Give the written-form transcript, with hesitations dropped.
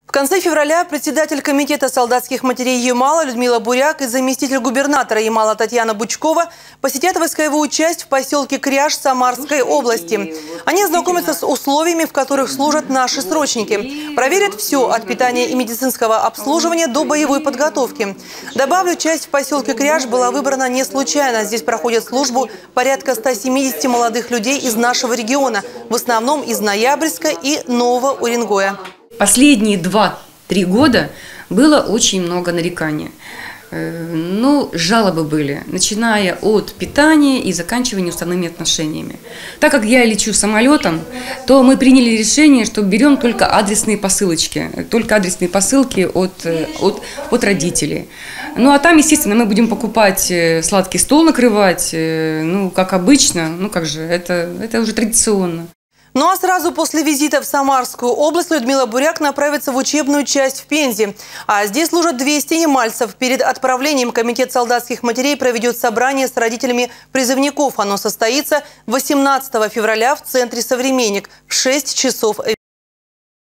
В конце февраля председатель комитета солдатских матерей Ямала Людмила Буряк и заместитель губернатора Ямала Татьяна Бучкова посетят войсковую часть в поселке Кряж Самарской области. Они ознакомятся с условиями, в которых служат наши срочники. Проверят все от питания и медицинского обслуживания до боевой подготовки. Добавлю, часть в поселке Кряж была выбрана не случайно. Здесь проходят службу порядка 170 молодых людей из нашего региона, в основном из Ноябрьска и Нового Уренгоя. Последние 2-3 года было очень много нареканий. Жалобы были, начиная от питания и заканчивая неуставными отношениями. Так как я лечу самолетом, то мы приняли решение, что берем только адресные посылочки, только адресные посылки от родителей. А там, естественно, мы будем покупать сладкий стол, накрывать, как обычно, это уже традиционно. А сразу после визита в Самарскую область Людмила Буряк направится в учебную часть в Пензе. А здесь служат 200 ямальцев. Перед отправлением комитет солдатских матерей проведет собрание с родителями призывников. Оно состоится 18 февраля в центре «Современник» в 6 часов.